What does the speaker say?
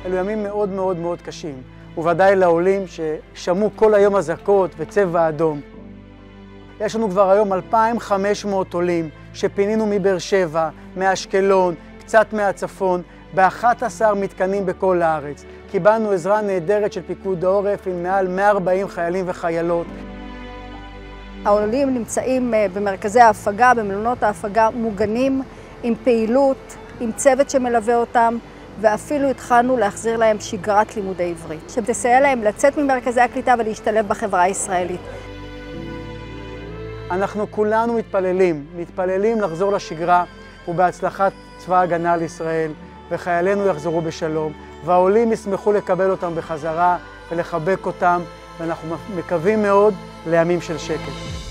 אלו ימים מאוד מאוד מאוד קשים, וודאי לעולים ששמעו כל היום אזעקות וצבע אדום. יש לנו כבר היום 2,500 עולים שפינינו מבאר שבע, מאשקלון, קצת מהצפון, ב-11 מתקנים בכל הארץ. קיבלנו עזרה נהדרת של פיקוד העורף עם מעל 140 חיילים וחיילות. העולים נמצאים במרכזי ההפגה, במלונות ההפגה מוגנים, עם פעילות, עם צוות שמלווה אותם, ואפילו התחלנו להחזיר להם שגרת לימודי עברית, שתסייע להם לצאת ממרכזי הקליטה ולהשתלב בחברה הישראלית. אנחנו כולנו מתפללים לחזור לשגרה ובהצלחת צבא ההגנה לישראל, וחיילינו יחזרו בשלום, והעולים ישמחו לקבל אותם בחזרה ולחבק אותם, ואנחנו מקווים מאוד לימים של שקט.